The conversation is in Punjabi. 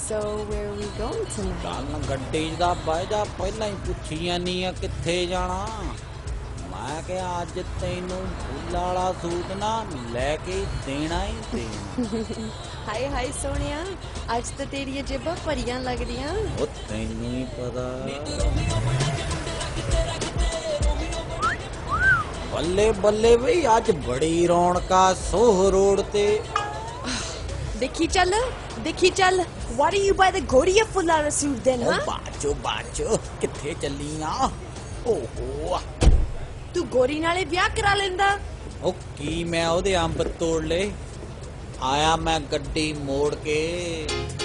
So where are we going tonight? ਚੱਲ ਗੱਡੀ ਦਾ ਬਹਿ ਜਾ ਪਹਿਲਾਂ ਹੀ ਪੁੱਛੀ ਜਾਨੀ ਆ ਕਿੱਥੇ ਜਾਣਾ ਮੈਂ ਕਿਹਾ ਅੱਜ ਤੈਨੂੰ ਫੁੱਲਾਂ ਵਾਲਾ ਸੂਟ ਨਾ ਲੈ ਕੇ ਦੇਣਾ ਹੀ ਦੇਣਾ ਹਾਏ ਹਾਏ ਸੋਹਣਿਆ ਅੱਜ ਤਾਂ ਤੇਰੀਆਂ ਜੇਬਾਂ ਭਰੀਆਂ ਲੱਗਦੀਆਂ ਉਹ ਤੈਨੂੰ ਹੀ ਪਤਾ ਬੱਲੇ ਬੱਲੇ ਬਈ ਅੱਜ ਬੜੀ ਰੌਣਕਾ ਸੋਹ ਰੋਡ ਤੇ ਦੇਖੀ ਚੱਲ Why do you buy the Godiya full out suit then, huh? ਬਾਚੋ ਕਿੱਥੇ ਚੱਲੀ ਆ ਓਹੋ ਤੂੰ ਗੋਰੀ ਨਾਲੇ ਵਿਆਹ ਕਰਾ ਲੈਂਦਾ ਉਹ ਕੀ ਮੈਂ ਉਹਦੇ ਅੰਬ ਤੋੜ ਲਏ ਆਇਆ ਮੈਂ ਗੱਡੀ ਮੋੜ ਕੇ